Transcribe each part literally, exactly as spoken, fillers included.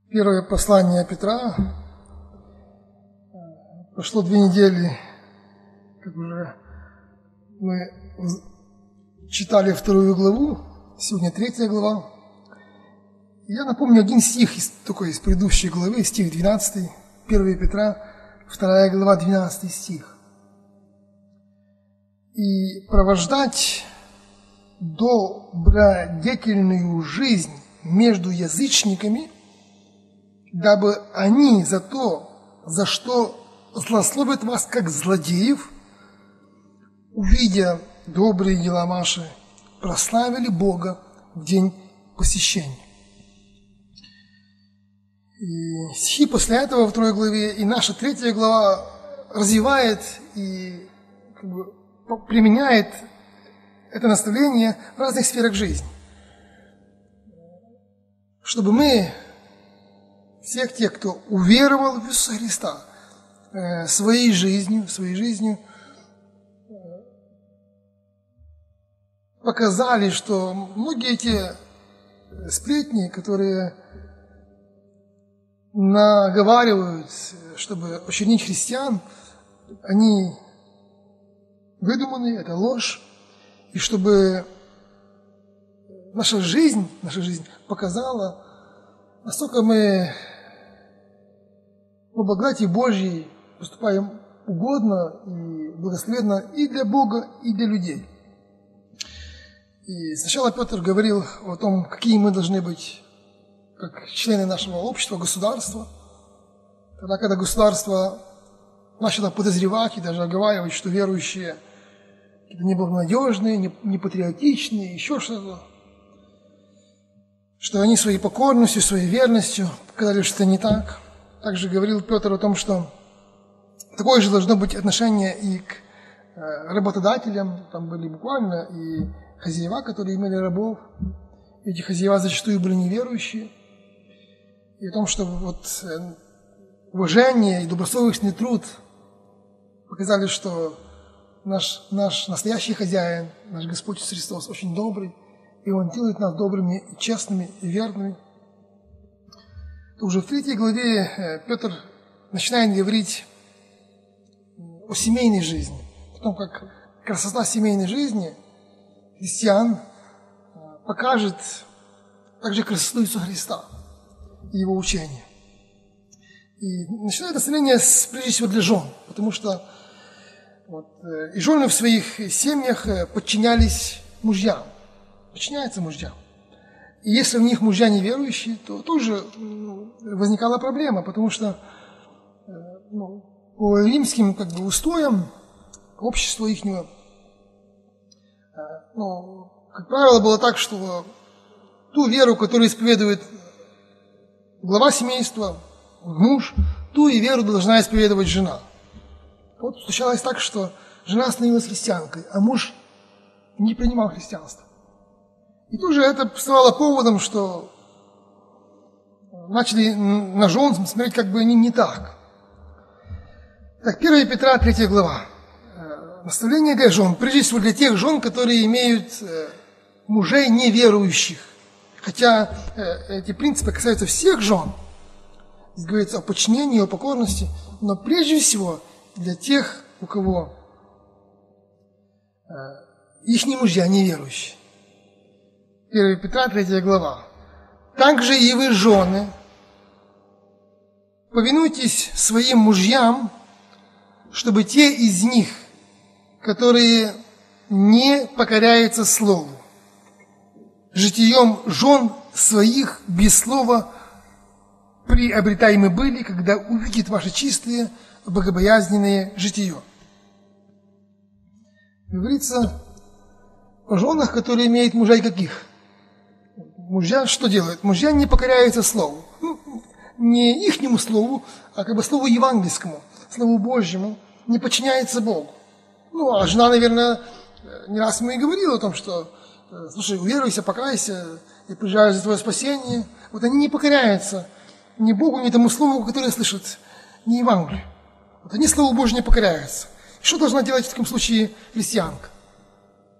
Первое послание Петра. Прошло две недели, как уже мы читали вторую главу, сегодня третья глава. Я напомню один стих из, такой из предыдущей главы, стих двенадцатый, первое Петра, вторая глава, двенадцатый стих. «И провождать добродетельную жизнь между язычниками, дабы они за то, за что злословят вас как злодеев, увидя добрые дела ваши, прославили Бога в день посещения». И стихи после этого во второй главе, и наша третья глава развивает и как бы применяет это наставление в разных сферах жизни. Чтобы мы, всех тех, кто уверовал в Иисуса Христа, своей жизнью, своей жизнью показали, что многие эти сплетни, которые наговаривают, чтобы очернить христиан, они выдуманы, это ложь, и чтобы наша жизнь, наша жизнь показала, насколько мы по благодати Божьей поступаем угодно и благословенно и для Бога, и для людей. И сначала Петр говорил о том, какие мы должны быть как члены нашего общества, государства. Тогда, когда государство начало подозревать и даже оговаривать, что верующие неблагонадежные, непатриотичные, еще что-то, что они своей покорностью, своей верностью показали, что это не так. Также говорил Петр о том, что такое же должно быть отношение и к работодателям. Там были буквально и хозяева, которые имели рабов. Эти хозяева зачастую были неверующие. И о том, что вот уважение и добросовестный труд показали, что наш, наш настоящий хозяин, наш Господь Иисус Христос, очень добрый, и Он делает нас добрыми, и честными и верными. То уже в третьей главе Петр начинает говорить о семейной жизни, о том, как красота семейной жизни христиан покажет также красоту Иисуса Христа и Его учения. И начинает наставление с, прежде всего для жен, потому что вот, и жены в своих семьях подчинялись мужьям, подчиняются мужьям. И если у них мужья неверующие, то тоже возникала проблема, потому что ну, по римским как бы, устоям, обществу ихнего, ну, как правило, было так, что ту веру, которую исповедует глава семейства, муж, ту и веру должна исповедовать жена. Вот случалось так, что жена становилась христианкой, а муж не принимал христианство. И тоже это стало поводом, что начали на жен смотреть как бы они не так. Так, первое Петра, третья глава. Наставление для жен, прежде всего для тех жен, которые имеют мужей неверующих. Хотя эти принципы касаются всех жен. Здесь говорится о подчинении, о покорности, но прежде всего для тех, у кого их мужья неверующие. первое Петра, третья глава. «Также и вы, жены, повинуйтесь своим мужьям, чтобы те из них, которые не покоряются слову, житием жен своих без слова приобретаемы были, когда увидят ваше чистое, богобоязненное житие». Говорится о женах, которые имеют мужей каких? Мужья что делают? Мужья не покоряются слову. Ну, не ихнему слову, а как бы слову евангельскому, слову Божьему, не подчиняется Богу. Ну, а жена, наверное, не раз ему и говорила о том, что слушай, уверуйся, покайся, я приезжаю за твое спасение. Вот они не покоряются ни Богу, ни тому слову, которое слышат, ни Евангелию. Вот они слову Божьему не покоряются. Что должна делать в таком случае христианка?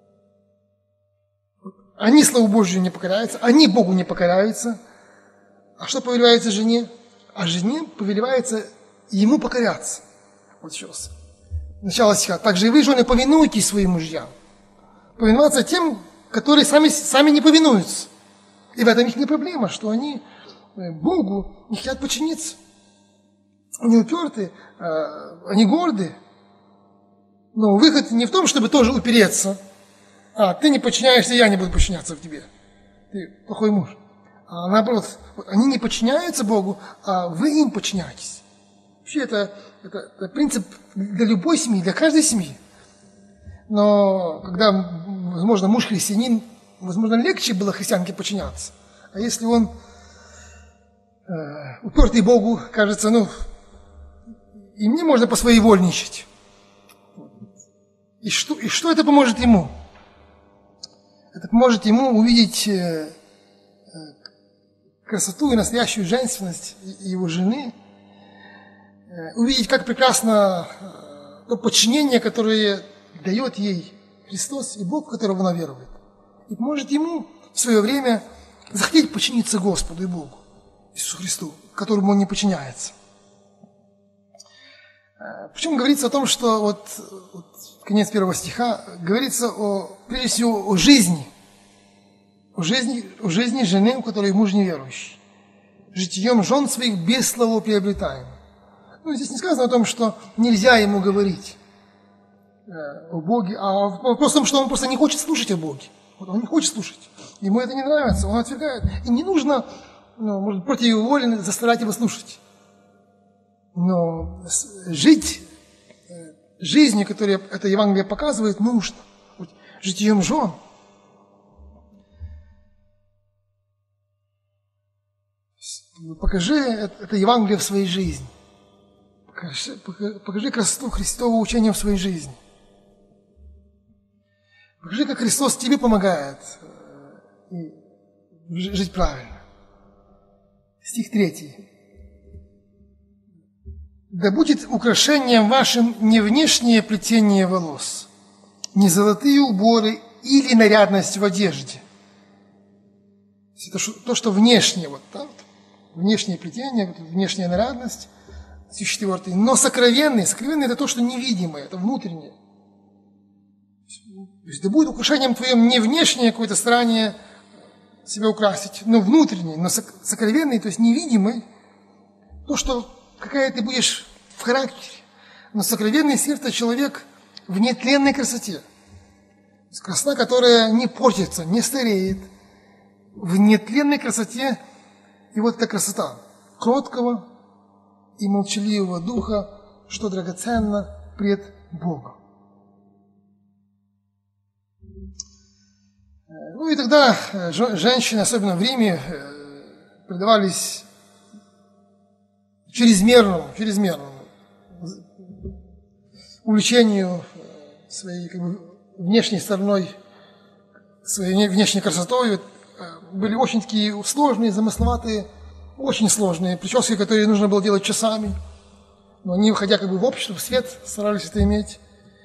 Они Слову Божию не покоряются, они Богу не покоряются, А что повелевается жене? А жене повелевается ему покоряться. Вот сейчас. Начало стиха. Также и вы, жены, повинуйтесь своим мужьям. Повиноваться тем, которые сами, сами не повинуются. И в этом их не проблема, что они Богу не хотят подчиниться. Они уперты, они горды. Но выход не в том, чтобы тоже упереться. А, ты не подчиняешься, я не буду подчиняться в тебе. Ты плохой муж. А наоборот, они не подчиняются Богу, а вы им подчиняетесь. Вообще это, это, это принцип для любой семьи, для каждой семьи. Но когда, возможно, муж христианин, возможно, легче было христианке подчиняться. А если он э, упертый Богу, кажется, ну, и мне можно посвоевольничать. И что, и что это поможет ему? Это поможет ему увидеть э, э, красоту и настоящую женственность его жены, э, увидеть, как прекрасно э, то подчинение, которое дает ей Христос и Бог, в которого она верует. И поможет ему в свое время захотеть подчиниться Господу и Богу, Иисусу Христу, которому он не подчиняется. Причем говорится о том, что вот, вот конец первого стиха, говорится о, прежде всего о жизни, о жизни, о жизни жены, у которой муж неверующий. Житием жен своих без слова приобретаем. Ну, здесь не сказано о том, что нельзя ему говорить о Боге, а вопрос в том, что он просто не хочет слушать о Боге. Вот он не хочет слушать. Ему это не нравится, он отвергает. И не нужно, ну, может, против его воли заставлять его слушать. Но жить жизнью, которую это Евангелие показывает, нужно. Вот, житием жен. Покажи это Евангелие в своей жизни. Покажи, покажи красоту Христового учения в своей жизни. Покажи, как Христос тебе помогает жить правильно. Стих третий. Да будет украшением вашим не внешнее плетение волос, не золотые уборы или нарядность в одежде. Это то, что внешнее, вот, да, вот, внешнее плетение, внешняя нарядность, стих четвёртый. Но сокровенный, сокровенный это то, что невидимое, это внутреннее. То есть да будет украшением твоим не внешнее какое-то старание себя украсить, но внутреннее, но сокровенный, то есть невидимый, то, что какая ты будешь в характере, но сокровенный сердце человек в нетленной красоте. Красота, которая не портится, не стареет, в нетленной красоте. И вот эта красота кроткого и молчаливого духа, что драгоценно пред Богом. Ну и тогда женщины, особенно в Риме, предавались чрезмерному, чрезмерному увлечению своей как бы, внешней стороной, своей внешней красотой. Были очень такие сложные, замысловатые, очень сложные прически, которые нужно было делать часами. Но они, выходя как бы в общество, в свет, старались это иметь.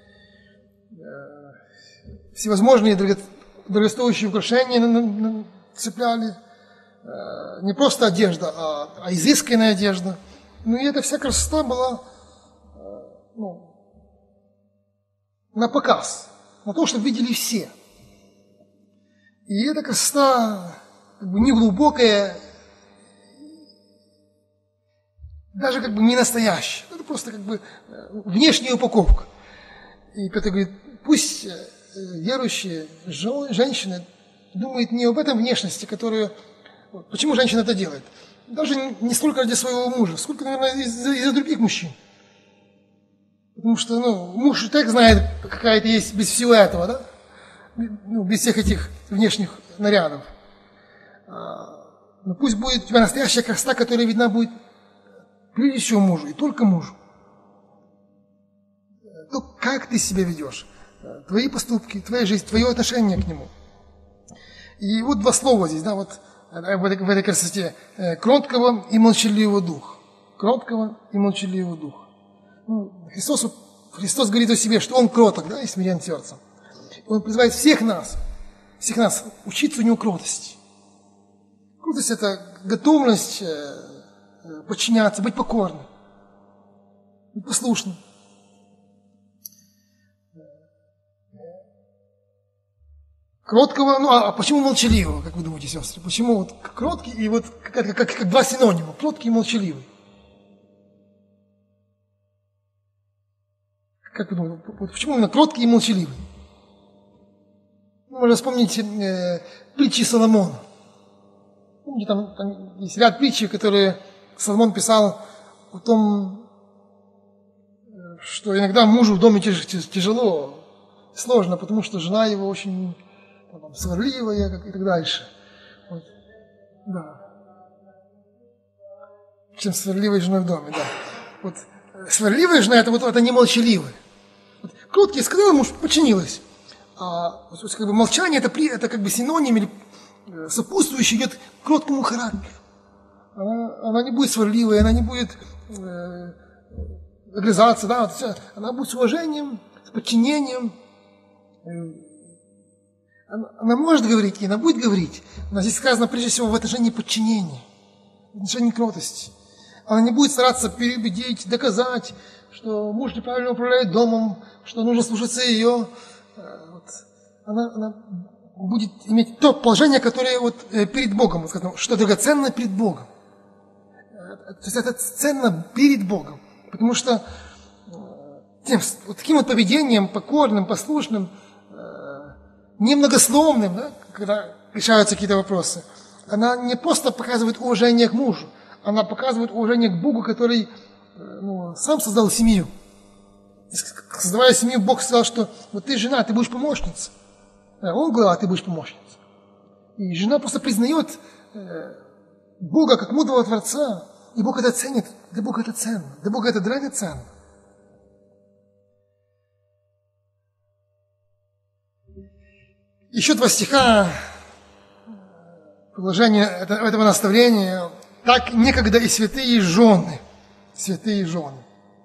Всевозможные дорогостоящие украшения цепляли. Не просто одежда, а, а изысканная одежда. Ну и эта вся красота была ну, на показ, на то, чтобы видели все. И эта красота как бы неглубокая, даже как бы не настоящая. Это просто как бы внешняя упаковка. И Петр говорит, пусть верующие женщины думают не об этом внешности, которую... Почему женщина это делает? Даже не столько ради своего мужа, сколько, наверное, из-за, из-за других мужчин. Потому что, ну, муж и так знает, какая ты есть без всего этого, да? Ну, без всех этих внешних нарядов. Но пусть будет у тебя настоящая красота, которая видна будет прежде всего мужу, и только мужу. То, как ты себя ведешь, твои поступки, твоя жизнь, твое отношение к нему. И вот два слова здесь, да, вот в этой, в этой красоте. Кроткого и молчаливого духа. Кроткого и молчаливого духа. Ну, Христос, Христос говорит о себе, что Он кроток, да, и смирен сердцем. Он призывает всех нас, всех нас учиться у Него кротости. Кротость – это готовность подчиняться, быть покорным, быть послушным. Кроткого, ну а почему молчаливого, как вы думаете, сестры? Почему вот кроткий и вот как, как, как два синонима, кроткий и молчаливый? Как вы думаете, вот почему именно кроткий и молчаливый? Ну, можно вспомнить э, притчи Соломона. Помните, там, там есть ряд притч, которые Соломон писал о том, что иногда мужу в доме тяж, тяжело, сложно, потому что жена его очень там, сварливая как, и так дальше. Вот. Да. Чем сварливой женой в доме, да. Вот сварливая жена, это, вот, это не молчаливая. Вот, кроткий сказал, муж подчинилась. А вот, как бы, молчание это, это как бы синоним или сопутствующий идет к кроткому характеру. Она, она не будет сварливой, она не будет э, огрызаться, да, вот, она будет с уважением, с подчинением. Она, она может говорить, и она будет говорить, но здесь сказано прежде всего в отношении подчинения, в отношении кротости. Она не будет стараться переубедить, доказать, что муж неправильно управляет домом, что нужно слушаться ее. Вот. Она, она будет иметь то положение, которое вот перед Богом, что драгоценно перед Богом. То есть это ценно перед Богом. Потому что тем, вот таким вот поведением, покорным, послушным, немногословным, да, когда решаются какие-то вопросы, она не просто показывает уважение к мужу, она показывает уважение к Богу, который ну, сам создал семью. И создавая семью, Бог сказал, что вот ты жена, ты будешь помощницей. Он говорил, а ты будешь помощницей. И жена просто признает Бога как мудрого Творца, и Бог это ценит, для Бога это ценно, для Бога это драгоценно. Еще два стиха, продолжение этого наставления. Так некогда и святые жены, святые жены,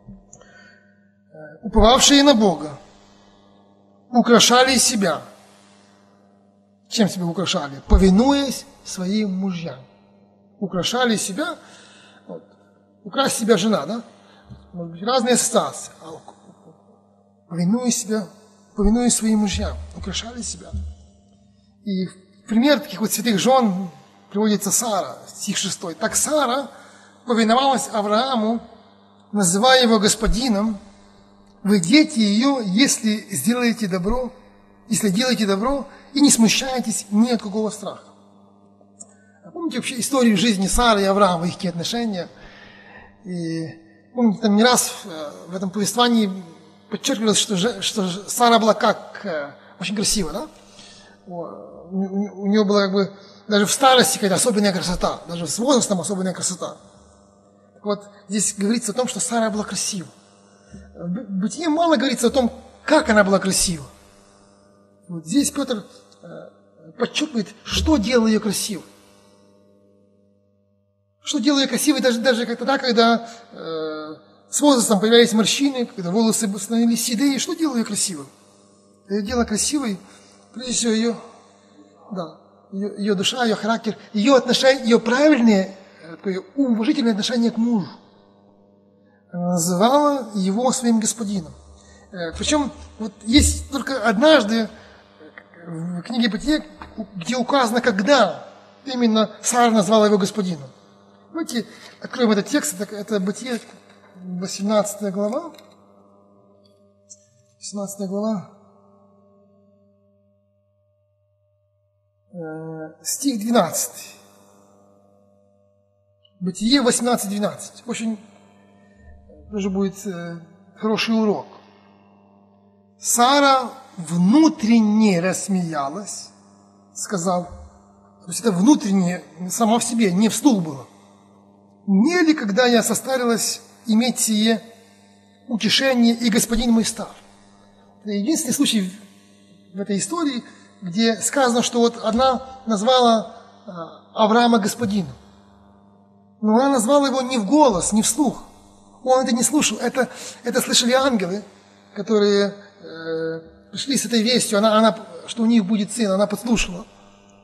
уповавшие на Бога, украшали себя. Чем себя украшали? Повинуясь своим мужьям. Украшали себя, вот, украсть себя жена, да? Может быть, разные ассоциации. Повинуясь себя, повинуясь своим мужьям, украшали себя. И пример таких вот святых жен приводится Сара, стих шестой. Так Сара повиновалась Аврааму, называя его господином. Вы дети ее, если сделаете добро, если делаете добро и не смущаетесь ни от какого страха. Помните вообще историю жизни Сары и Авраама, их отношения? И помните, там не раз в этом повествовании подчеркивалось, что, что Сара была как очень красива, да? У нее была как бы даже в старости какая-то особенная красота, даже с возрастом особенная красота. Так вот, здесь говорится о том, что Сара была красива. В Бытие мало говорится о том, как она была красива. Вот здесь Петр подчеркивает, что делало ее красивой. Что делало ее красивой даже, даже тогда, когда э, с возрастом появлялись морщины, когда волосы становились седые. Что делало ее красивой? Ее дело красивой, прежде всего, ее, да, ее, ее душа, ее характер, ее отношение, ее правильное, такое уважительное отношение к мужу. Она называла его своим господином. Причем вот есть только однажды в книге Бытия, где указано, когда именно Сара назвала его господином. Давайте откроем этот текст, это, это Бытие, восемнадцатая глава. восемнадцатая глава. Э, стих двенадцатый. Бытие восемнадцать двенадцать. Очень тоже будет э, хороший урок. Сара внутренне рассмеялась, сказав, то есть это внутренне, сама в себе, не вслух было. Не ли, когда я состарилась, иметь сие утешение, и господин мой стар? Это единственный случай в этой истории, где сказано, что вот она назвала Авраама господином. Но она назвала его не в голос, не вслух. Он это не слушал. Это, это слышали ангелы, которые э, пришли с этой вестью, она, она, что у них будет сын, она подслушала.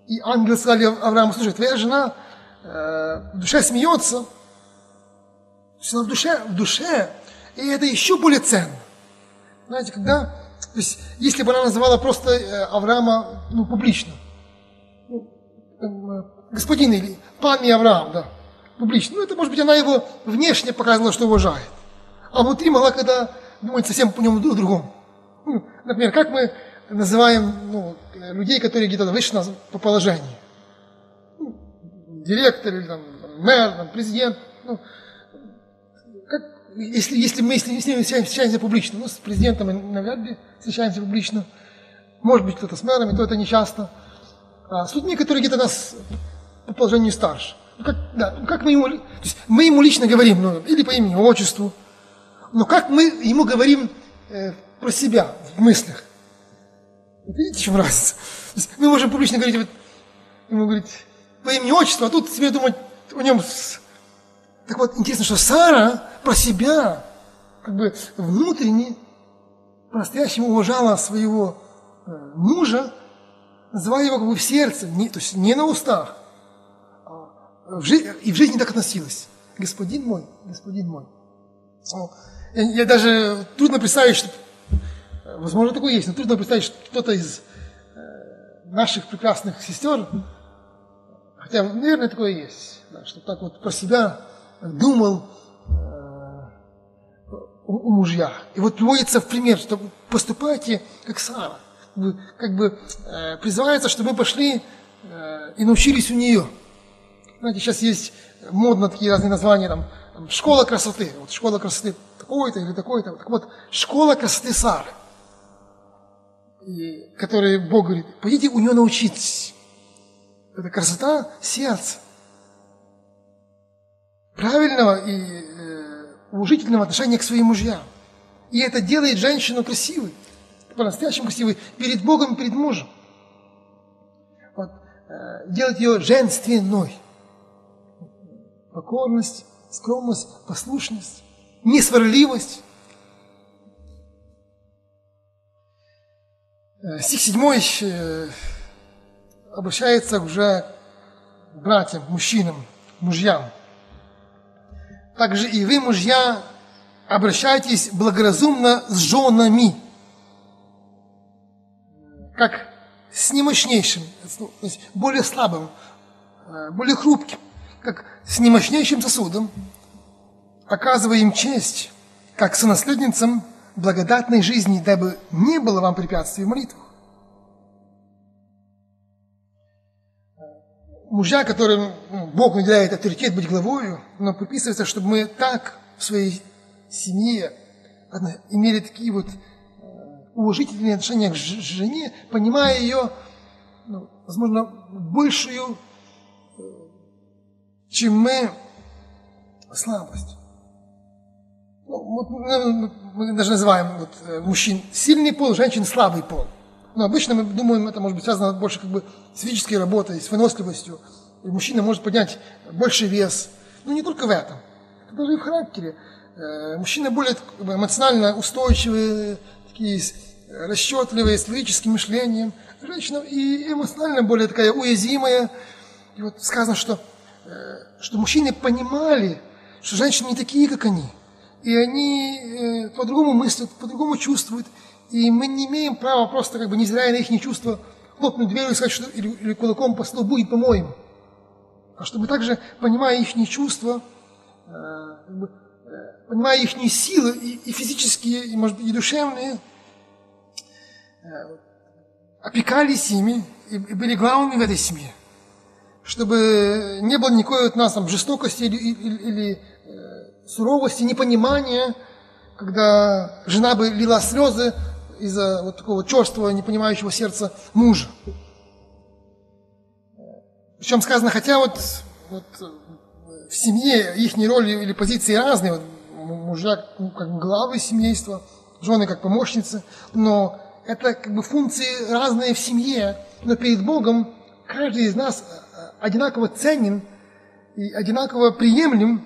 И ангел сказали Аврааму: слушай, твоя жена э, в душе смеется, в душе, в душе, и это еще более ценно. Знаете, когда, то есть, если бы она называла просто э, Авраама, ну, публично, ну, э, господин или пан и Авраам, да, публично, ну, это, может быть, она его внешне показывала, что уважает, а внутри могла, когда думать совсем по нему другому. Ну, например, как мы называем, ну, людей, которые где-то выше нас по положению. Ну, директор или там, мэр, там, президент. Ну, как, если, если мы с ними встречаемся публично, ну, с президентом мы навряд ли встречаемся публично. Может быть, кто-то с мэрами, то это не часто. А с людьми, которые где-то нас по положению старше. Ну, как, да, как мы, ему, то есть мы ему лично говорим, ну, или по имени, отчеству. Но как мы ему говорим э, про себя в мыслях. Видите, в чем разница? То есть мы можем публично говорить, вот, ему говорить по имени, отчеству, а тут себе думать о нем. Так вот, интересно, что Сара про себя как бы внутренне по-настоящему уважала своего э, мужа, называя его как бы в сердце, не, то есть не на устах, а в жи- и в жизни так относилась. Господин мой, господин мой. Я, я даже трудно представить, что, возможно, такое есть, но трудно представить, что кто-то из э, наших прекрасных сестер, хотя, наверное, такое есть, да, что так вот про себя думал э, о, о мужьях. И вот приводится в пример, что поступайте как Сара. Вы, как бы э, призывается, чтобы мы пошли э, и научились у нее. Знаете, сейчас есть модно такие разные названия, там, школа красоты. Вот школа красоты такой-то или такой-то. Так вот, школа красоты Сары, и, которой Бог говорит, пойдите у нее научитесь. Это красота сердца. Правильного и э, уважительного отношения к своим мужьям. И это делает женщину красивой, по-настоящему красивой, перед Богом и перед мужем. Вот, э, делает ее женственной. Покорность, скромность, послушность, несварливость. Стих седьмой обращается уже к братьям, мужчинам, мужьям. Также и вы, мужья, обращайтесь благоразумно с женами, как с немощнейшим, то есть более слабым, более хрупким, как с немощнейшим сосудом, оказывая им честь, как сонаследницам благодатной жизни, дабы не было вам препятствий в молитвах. Мужья, которым Бог наделяет авторитет быть главою, но приписывается, чтобы мы так в своей семье имели такие вот уважительные отношения к жене, понимая ее, ну, возможно, большую, чем мы, слабость. Ну, вот, мы даже называем вот, мужчин сильный пол, женщин слабый пол. Но обычно мы думаем, это может быть связано больше как бы с физической работой, с выносливостью. И мужчина может поднять больше вес. Но не только в этом. Это даже и в характере. Мужчина более эмоционально устойчивый, такие расчетливые, с логическим мышлением. Женщина и эмоционально более такая уязвимая. И вот сказано, что, что мужчины понимали, что женщины не такие, как они. И они э, по-другому мыслят, по-другому чувствуют. И мы не имеем права просто, как бы, невзирая на их чувства, хлопнуть дверью и сказать, что или, или кулаком по столбу и по-моему. А чтобы также, понимая их чувства, э, как бы, э, понимая их силы, и, и физические, и, может быть, и душевные, э, опекались ими и, и были главными в этой семье. Чтобы не было никакой от нас там, жестокости или, или, или суровости, непонимания, когда жена бы лила слезы из-за вот такого черствого, непонимающего сердца мужа. Причем сказано, хотя вот, вот в семье их роли или позиции разные, вот, мужья ну, как главы семейства, жены как помощницы, но это как бы функции разные в семье, но перед Богом каждый из нас одинаково ценен и одинаково приемлем,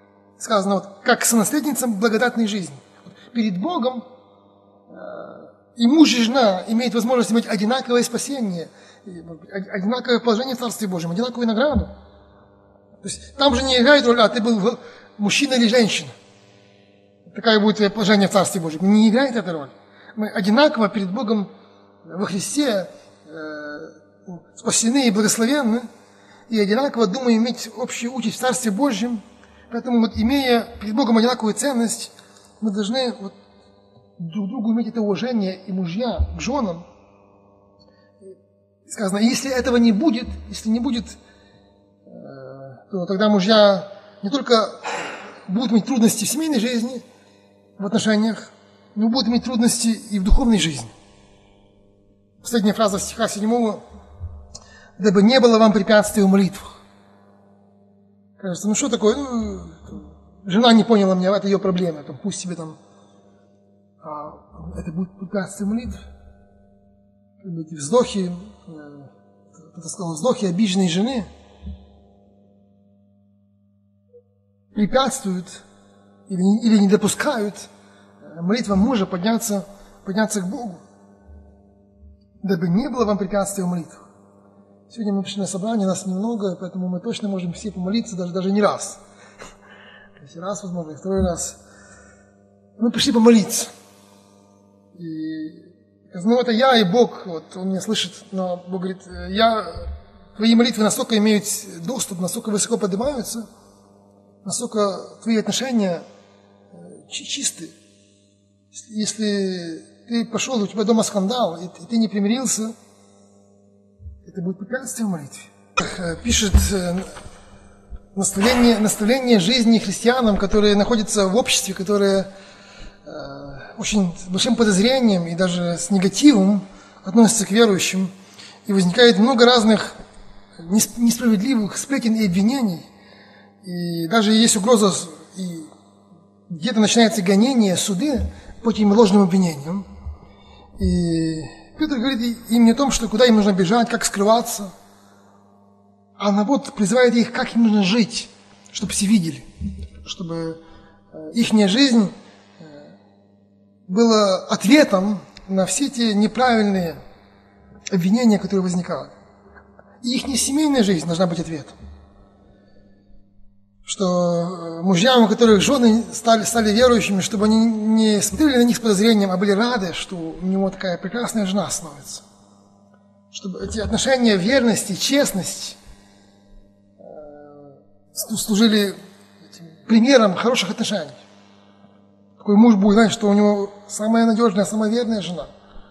сказано, вот, как сонаследницам благодатной жизни. Перед Богом э, и муж и жена имеют возможность иметь одинаковое спасение, одинаковое положение в Царстве Божьем, одинаковую награду. То есть там же не играет роль, а ты был мужчина или женщина. Какое будет твое положение в Царстве Божьем? Не играет эта роль. Мы одинаково перед Богом во Христе э, спасены и благословенны, и одинаково думаем иметь общую участь в Царстве Божьем. Поэтому, вот, имея перед Богом одинаковую ценность, мы должны вот, друг другу иметь это уважение, и мужья к женам. Сказано, если этого не будет, если не будет, э, то тогда мужья не только будут иметь трудности в семейной жизни, в отношениях, но будут иметь трудности и в духовной жизни. Последняя фраза стиха седьмого. «Дабы не было вам препятствий в молитвах». Кажется, ну что такое? Ну, жена не поняла меня, это ее проблема. Там, пусть себе там... А, это будет препятствие молитв. Эти вздохи, кто-то сказал, вздохи обиженной жены препятствуют или не, или не допускают молитвам мужа подняться, подняться к Богу. Дабы не было вам препятствий в молитвах. Сегодня мы пришли на собрание, нас немного, поэтому мы точно можем все помолиться, даже, даже не раз. То есть раз, возможно, и второй раз. Мы пришли помолиться. И, ну, это я и Бог, вот, Он меня слышит, но Бог говорит, я, твои молитвы настолько имеют доступ, настолько высоко поднимаются, настолько твои отношения чистые. Если ты пошел, у тебя дома скандал, и ты не примирился, это будет препятствие в молитве. Пишет наставление, наставление жизни христианам, которые находятся в обществе, которые э, очень с большим подозрением и даже с негативом относятся к верующим. И возникает много разных несправедливых сплетен и обвинений. И даже есть угроза, и где-то начинается гонение, суды по этим ложным обвинениям. И Петр говорит им не о том, что куда им нужно бежать, как скрываться, а наоборот призывает их, как им нужно жить, чтобы все видели, чтобы их жизнь была ответом на все те неправильные обвинения, которые возникают. И их семейная жизнь должна быть ответом. Что мужьям, у которых жены стали, стали верующими, чтобы они не смотрели на них с подозрением, а были рады, что у него такая прекрасная жена становится. Чтобы эти отношения верности, честность э, служили примером хороших отношений. Такой муж будет знать, что у него самая надежная, самая верная жена.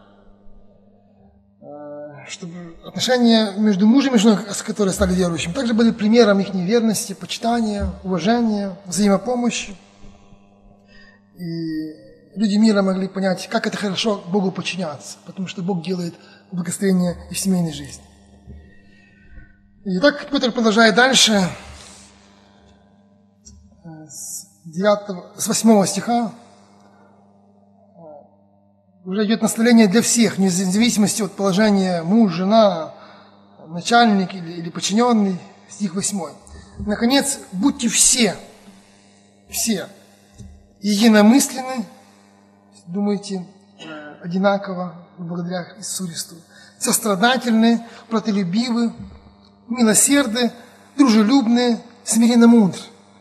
Чтобы отношения между мужем и женой, которые стали верующими, также были примером их верности, почитания, уважения, взаимопомощи. И люди мира могли понять, как это хорошо Богу подчиняться, потому что Бог делает благословение и в семейной жизни. И так Петр продолжает дальше, с, девятого, с восьмого стиха. Уже идет наставление для всех, вне зависимости от положения муж, жена, начальник или, или подчиненный, стих восьмой. Наконец, будьте все, все единомысленны, думайте одинаково, благодаря Иисусу Христу, сострадательны, братолюбивы, милосердны, дружелюбны, смиренно мудры.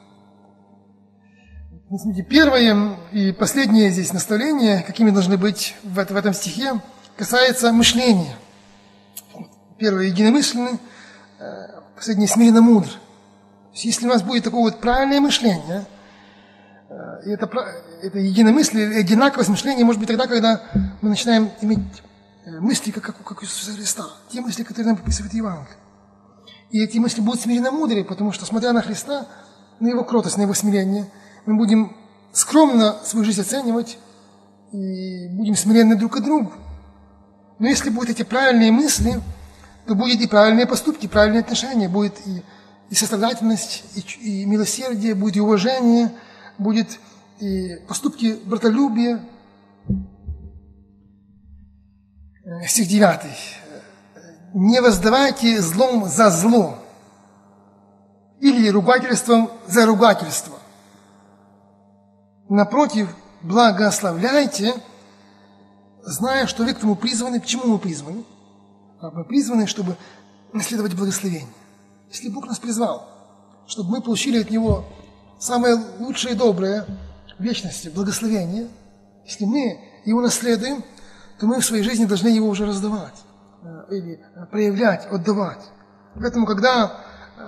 Смотрите, первое и последнее здесь наставление, какими должны быть в этом стихе, касается мышления. Первое – единомысленны, последнее – смиренно мудр. Если у нас будет такое вот правильное мышление, и это, это единомыслие, одинаковость мышления может быть тогда, когда мы начинаем иметь мысли, как, как, как у Иисуса Христа, те мысли, которые нам приписывает Евангелие. И эти мысли будут смиренно мудрые, потому что, смотря на Христа, на Его кротость, на Его смирение, мы будем скромно свою жизнь оценивать и будем смиренны друг к другу. Но если будут эти правильные мысли, то будет и правильные поступки, правильные отношения, будет и, и сострадательность, и, и милосердие, будет и уважение, будет и поступки братолюбия. Стих девятый. Не воздавайте злом за зло или ругательством за ругательство. Напротив, благословляйте зная, что вы к тому призваны. К чему мы призваны? Мы призваны, чтобы наследовать благословение. Если Бог нас призвал, чтобы мы получили от Него самое лучшее и доброе в вечности, благословение, если мы Его наследуем, то мы в своей жизни должны Его уже раздавать, или проявлять, отдавать. Поэтому, когда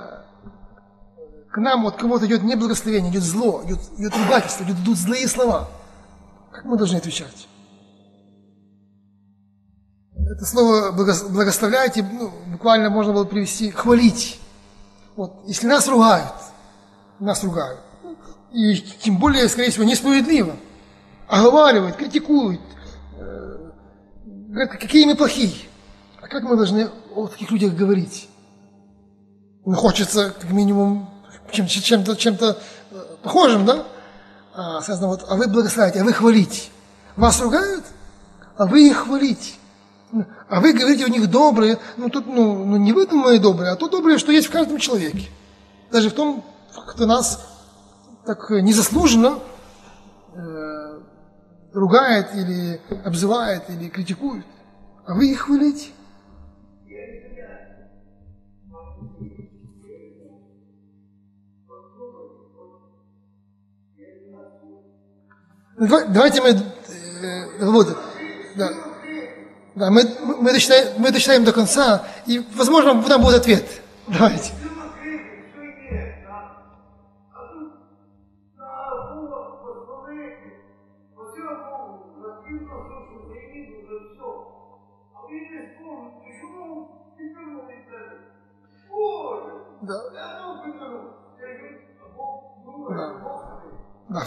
к нам от кого-то идет не благословение, идет зло, идет, идет ругательство, идут, идут злые слова, как мы должны отвечать? Это слово «благословляйте» ну, буквально можно было привести «хвалить». Вот, если нас ругают, нас ругают, и тем более, скорее всего, несправедливо, оговаривают, критикуют, э, говорят, какие мы плохие. А как мы должны о таких людях говорить? Ну, хочется, как минимум, чем, чем-то, чем-то похожим, да? А, сказано, вот, а вы благословляете, а вы хвалите. Вас ругают, а вы их хвалите. А вы говорите у них добрые, ну, тут, ну, ну не вы думаете добрые, а то доброе, что есть в каждом человеке. Даже в том, кто нас так незаслуженно э, ругает или обзывает, или критикует. А вы их хвалите. Давайте мы, э, вот, да, да, мы, мы, дочитаем, мы дочитаем до конца, и, возможно, там будет ответ. Давайте. Да. Да. Да.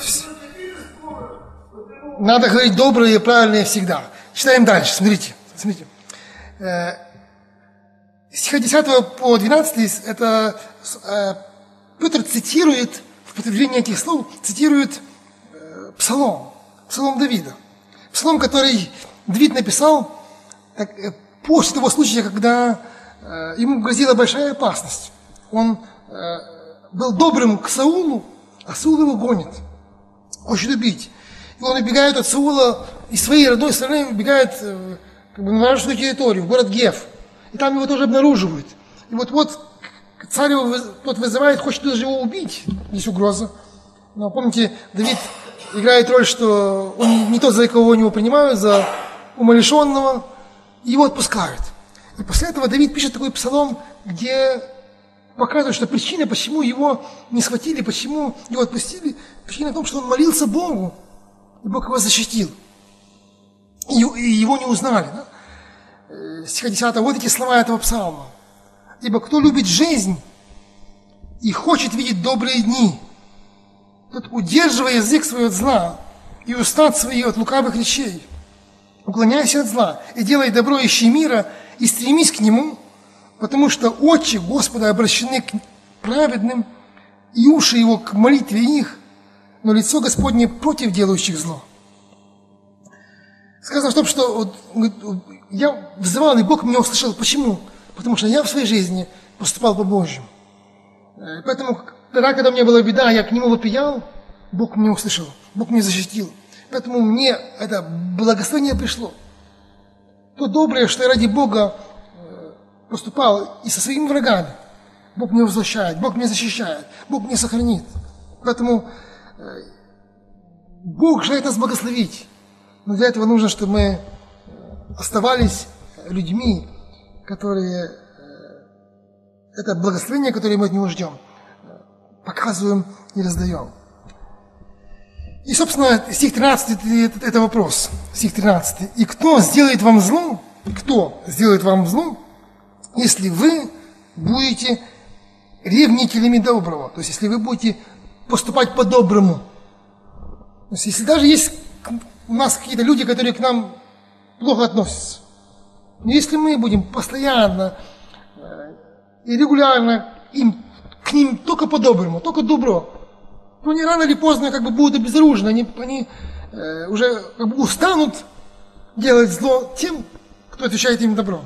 Надо говорить доброе и правильное всегда. Читаем дальше, смотрите. смотрите. Э, стиха десятого по двенадцатый, это э, Петр цитирует, в подтверждение этих слов, цитирует э, Псалом, Псалом Давида. Псалом, который Давид написал так, э, после того случая, когда э, ему грозила большая опасность. Он э, был добрым к Саулу, а Саул его гонит, хочет убить. И он убегает от Саула из своей родной страны, убегает э, как бы, на вражескую территорию, в город Гев. И там его тоже обнаруживают. И вот-вот царь его тот вызывает, хочет даже его убить. Здесь угроза. Но помните, Давид играет роль, что он не тот, за кого его принимают, за умалишенного, и его отпускают. И после этого Давид пишет такой псалом, где показывает, что причина, почему его не схватили, почему его отпустили, причина в том, что он молился Богу, и Бог его защитил. И его не узнали. Да? Стиха десятого. Вот эти слова этого псалма. «Ибо кто любит жизнь и хочет видеть добрые дни, тот, удерживая язык свой от зла и уста свои от лукавых речей, уклоняйся от зла и делай добро, ищи мира и стремись к нему, потому что очи Господа обращены к праведным, и уши его к молитве их, но лицо Господне против делающих зло». Сказано в том, что вот, я взывал, и Бог меня услышал. Почему? Потому что я в своей жизни поступал по Божьему. Поэтому, тогда, когда у меня была беда, я к Нему вопиял, Бог меня услышал, Бог меня защитил. Поэтому мне это благословение пришло. То доброе, что я ради Бога поступал и со своими врагами, Бог меня возвращает, Бог меня защищает, Бог меня сохранит. Поэтому Бог желает нас благословить. Но для этого нужно, чтобы мы оставались людьми, которые это благословение, которое мы от Него ждем, показываем и раздаем. И, собственно, стих тринадцатый – это вопрос. Стих тринадцатый. «И кто сделает вам зло, кто сделает вам зло, если вы будете ревнителями доброго?» То есть, если вы будете поступать по-доброму. То есть, если даже есть у нас какие-то люди, которые к нам плохо относятся, но если мы будем постоянно и регулярно им, к ним только по-доброму, только добро, то они рано или поздно как бы будут обезоружены, они, они э, уже как бы устанут делать зло тем, кто отвечает им добро.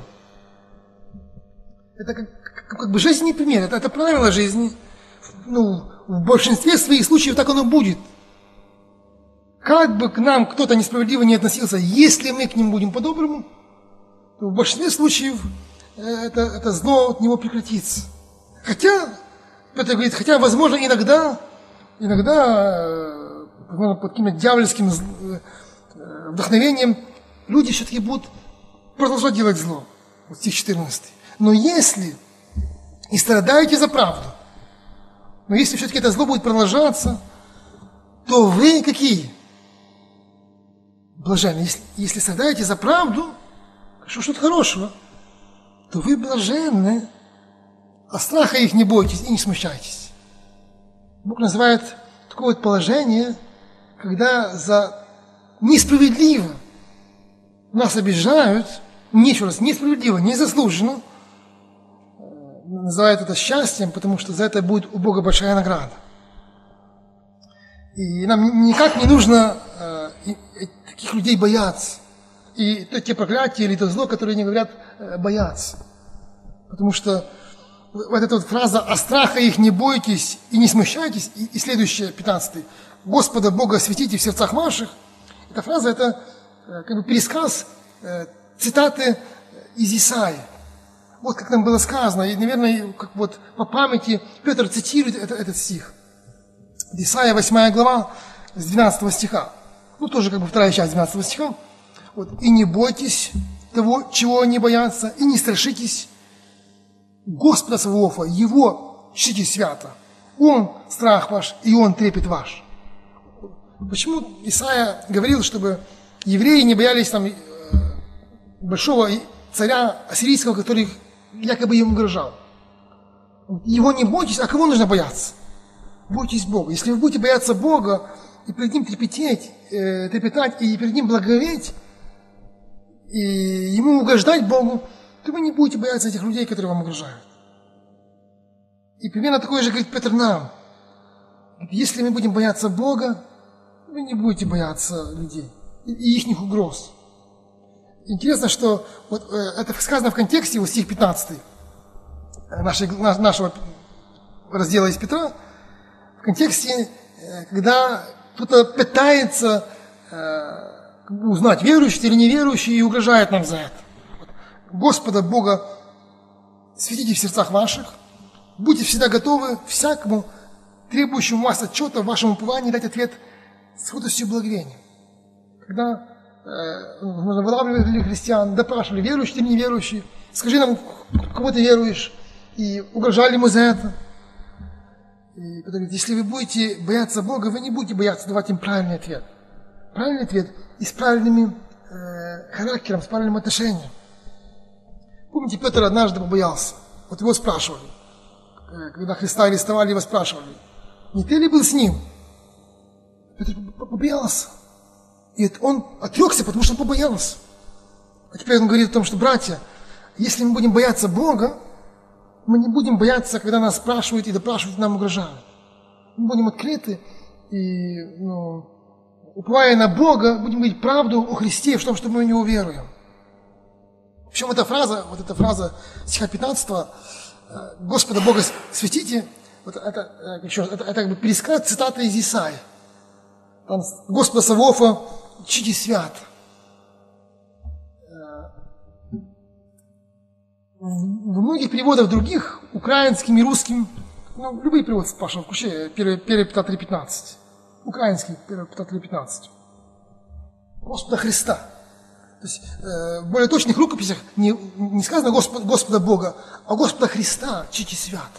Это как, как, как бы жизненный пример, это, это правило жизни. Ну, в большинстве своих случаев так оно будет. как бы к нам кто-то несправедливо не относился, если мы к ним будем по-доброму, то в большинстве случаев это, это зло от него прекратится. Хотя, Петр говорит, хотя, возможно, иногда, иногда, возможно, под каким-то дьявольским вдохновением люди все-таки будут продолжать делать зло. Вот стих четырнадцатый. Но если и страдаете за правду, но если все-таки это зло будет продолжаться, то вы какие? Блаженны. Если, если страдаете за правду, что что-то хорошего, то вы блаженны, а страха их не бойтесь и не смущайтесь. Бог называет такое вот положение, когда за несправедливо нас обижают, не еще раз, несправедливо, незаслуженно, называют это счастьем, потому что за это будет у Бога большая награда. И нам никак не нужно э, таких людей бояться. И то, те проклятия или то зло, которые они говорят, э, бояться. Потому что вот эта вот фраза «о страха их не бойтесь и не смущайтесь», и, и следующая, пятнадцатый, «Господа Бога светите в сердцах ваших», эта фраза – это э, как бы пересказ э, цитаты из Исаии. Вот как нам было сказано, и, наверное, как вот по памяти Петр цитирует это, этот стих. Исайя восьмая глава с двенадцатого стиха. Ну, тоже как бы вторая часть двенадцатого стиха. Вот. «И не бойтесь того, чего не боятся, и не страшитесь Господа Саваофа, Его чтите свято. Он страх ваш, и Он трепет ваш». Почему Исайя говорил, чтобы евреи не боялись там большого царя ассирийского, который якобы им угрожал? Его не бойтесь, а кого нужно бояться? Бойтесь Бога. Если вы будете бояться Бога и перед Ним трепететь, э, трепетать и перед Ним благоговеть, и Ему угождать Богу, то вы не будете бояться этих людей, которые вам угрожают. И примерно такое же говорит Петр нам. Если мы будем бояться Бога, вы не будете бояться людей и их угроз. Интересно, что вот, э, это сказано в контексте, вот стих пятнадцатый нашей, нашего раздела из Петра, в контексте, э, когда кто-то пытается э, узнать, верующий или неверующий, и угрожает нам за это. Господа Бога светите в сердцах ваших, будьте всегда готовы всякому требующему вас отчета в вашем уповании дать ответ с радостью и благовением. Когда э, вылавливали христиан, допрашивали, верующий или неверующий, скажи нам, кого ты веруешь, и угрожали ему за это. И потом говорит, если вы будете бояться Бога, вы не будете бояться давать им правильный ответ. Правильный ответ и с правильным э, характером, с правильным отношением. Помните, Петр однажды побоялся. Вот его спрашивали, когда Христа арестовали, его спрашивали, не ты ли был с ним? Петр побоялся. И он отрекся, потому что он побоялся. А теперь он говорит о том, что, братья, если мы будем бояться Бога, мы не будем бояться, когда нас спрашивают и допрашивают, и нам угрожают. Мы будем открыты и, ну, уповая на Бога, будем говорить правду о Христе, в том, что мы в Него веруем. Причем эта фраза, вот эта фраза стиха пятнадцатого, Господа Бога светите, вот это, еще, это, это как бы пересказ цитаты из Исаии. Там Господа Саваофа чтите свято. В многих переводах других, украинским и русским, ну, любые переводы спрашивают, включая первый Петра три пятнадцать. Украинский первый Петра три пятнадцать. Господа Христа. То есть э, в более точных рукописях не, не сказано Господ, Господа Бога, а Господа Христа чтите свято.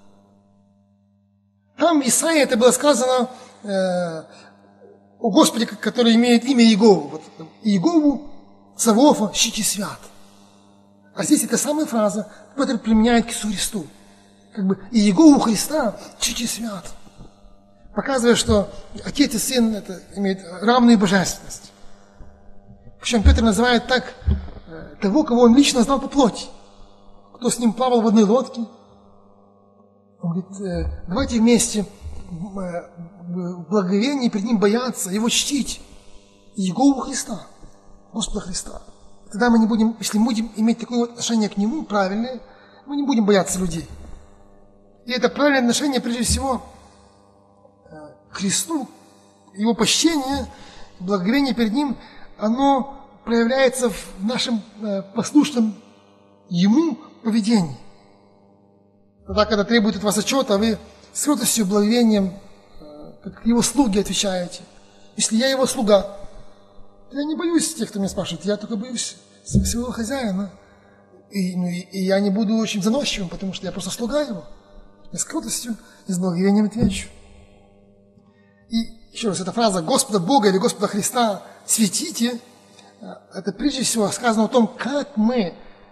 Там в Исаии это было сказано э, о Господе, который имеет имя Иегову. Вот, Иегову, Саваофа, чтите свято. А здесь эта самая фраза Петр применяет к Иисусу Христу. Как бы и Иегову Христа чтите свято. Показывая, что Отец и Сын это имеют равную божественность. Причем Петр называет так э, того, кого он лично знал по плоти. Кто с ним плавал в одной лодке. Он говорит, э, давайте вместе э, в благоговении перед ним бояться, его чтить. Иегову Христа, Господа Христа. Тогда мы не будем, если мы будем иметь такое отношение к Нему правильное, мы не будем бояться людей. И это правильное отношение, прежде всего, к Христу, Его почтение, благоговение перед Ним, оно проявляется в нашем послушном Ему поведении. Тогда, когда требует от вас отчета, вы с кротостью, благоговением, как Его слуги, отвечаете. Если я Его слуга, то я не боюсь тех, кто меня спрашивает, я только боюсь своего хозяина. И, ну, и, и я не буду очень заносчивым, потому что я просто слуга Его. Я с кротостью и с благоговением отвечу. И еще раз, эта фраза «Господа Бога» или «Господа Христа светите», это прежде всего сказано о том, как мы,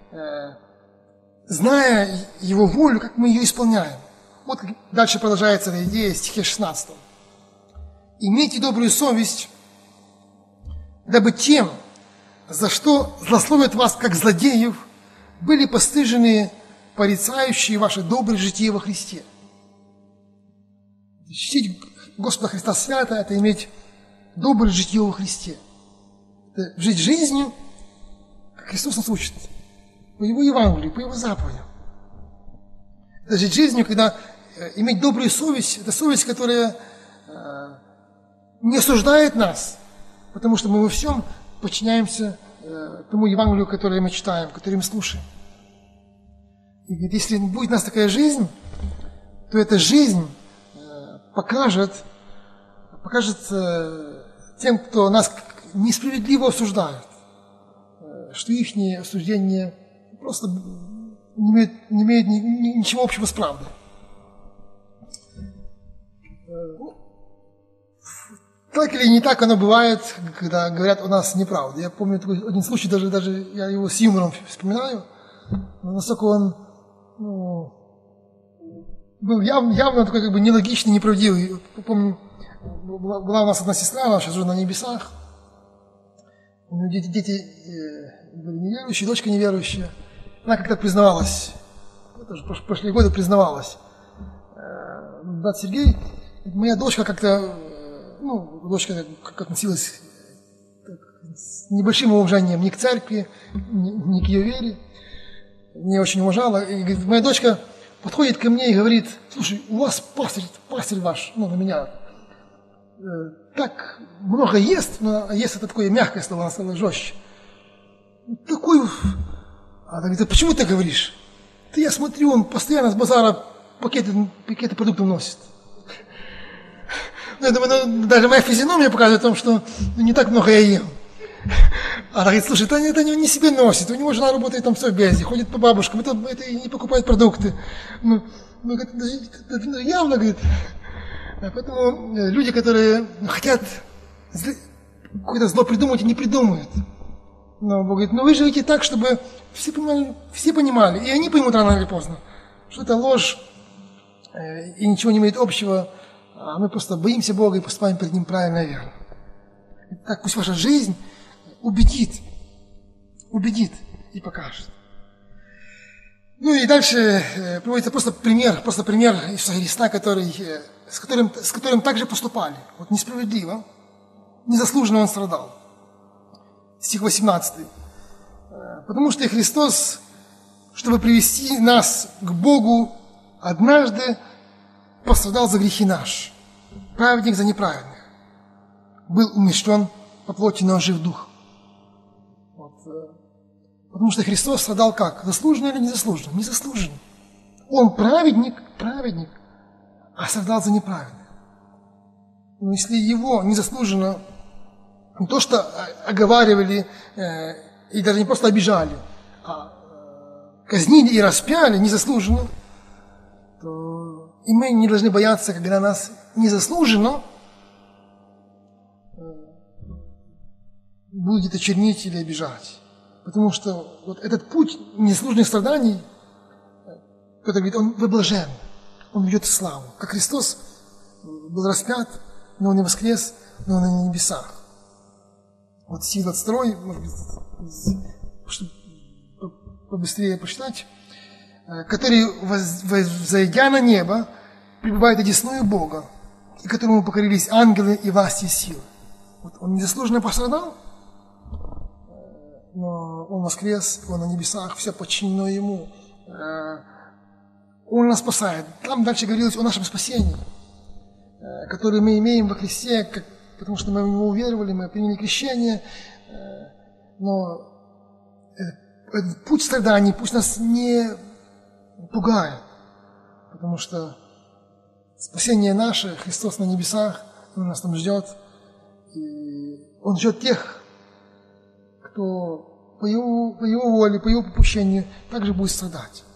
зная Его волю, как мы ее исполняем. Вот дальше продолжается эта идея в стихе шестнадцатом. «Имейте добрую совесть, дабы тем, за что злословят вас, как злодеев, были постыжены порицающие ваше доброе житие во Христе». Чтить Господа Христа свято – это иметь доброе житие во Христе. Это жить жизнью, как Христос нас учит, по Его Евангелию, по Его заповедям. Это жить жизнью, когда иметь добрую совесть – это совесть, которая не осуждает нас, потому что мы во всем подчиняемся тому Евангелию, которое мы читаем, которое мы слушаем. И говорит, если будет у нас такая жизнь, то эта жизнь покажет, покажет тем, кто нас несправедливо осуждает, что их осуждение просто не имеет, не имеет ничего общего с правдой. Так или не так оно бывает, когда говорят о нас неправду. Я помню такой один случай, даже, даже я его с юмором вспоминаю, но насколько он ну, был яв, явно такой как бы нелогичный, неправдивый. Помню, была, была у нас одна сестра, она сейчас уже на небесах. У нее дети, дети были неверующие, дочка неверующая. Она как-то признавалась, это же прошлые годы признавалась. Брат Сергей, моя дочка как-то, ну, дочка как относилась с небольшим уважением ни к церкви, ни, ни к ее вере. Меня очень уважала. И говорит, моя дочка подходит ко мне и говорит: слушай, у вас пастырь, пастырь ваш, ну, на меня, э, так много ест, но ест это такое мягкое слово, она стала жестче. Такой... Она говорит: а почему ты говоришь? Да я смотрю, он постоянно с базара пакеты, пакеты продуктов носит. Ну, я думаю, ну, даже моя физиономия показывает о том, что ну, не так много я ем. Она говорит: слушай, это, это не себе носит, у него жена работает там в Совбезе, ходит по бабушкам, это, это не покупает продукты. Ну, ну, это явно, говорит. Поэтому люди, которые хотят какое-то зло придумать и не придумают. Но Бог говорит: ну вы живете так, чтобы все понимали, все понимали, и они поймут рано или поздно, что это ложь и ничего не имеет общего, а мы просто боимся Бога и поступаем перед Ним правильно и верно. Так пусть ваша жизнь убедит, убедит и покажет. Ну и дальше приводится просто пример, просто пример Иисуса Христа, который, с, которым, с которым также поступали. Вот несправедливо, незаслуженно Он страдал. Стих восемнадцатый. Потому что и Христос, чтобы привести нас к Богу, однажды пострадал за грехи наши, праведник за неправедных. Был умерщвлен по плоти, но жив дух. Вот. Потому что Христос страдал как? Заслуженно или незаслуженно? Незаслуженно. Он праведник, праведник, а страдал за неправедных. Но если его незаслуженно не то что оговаривали э, и даже не просто обижали, а э, казнили и распяли незаслуженно, то и мы не должны бояться, когда нас незаслуженно э, будут где-то чернить или обижать. Потому что вот этот путь незаслуженных страданий, кто-то говорит, он блажен, он ведет в славу. Как Христос был распят, но он не воскрес, но он на небесах. Вот стих двадцать два, может быть, чтобы побыстрее почитать, который, взойдя на небо, пребывает одесную Бога, и которому покорились ангелы и власти и силы. Вот он незаслуженно пострадал, но он воскрес, он на небесах, все подчинено ему. Он нас спасает. Там дальше говорилось о нашем спасении, которое мы имеем во Христе, как потому что мы в Него уверовали, мы приняли крещение, но этот путь страданий пусть нас не пугает, потому что спасение наше, Христос на небесах, Он нас там ждет, и Он ждет тех, кто по Его, по его воле, по Его попущению также будет страдать.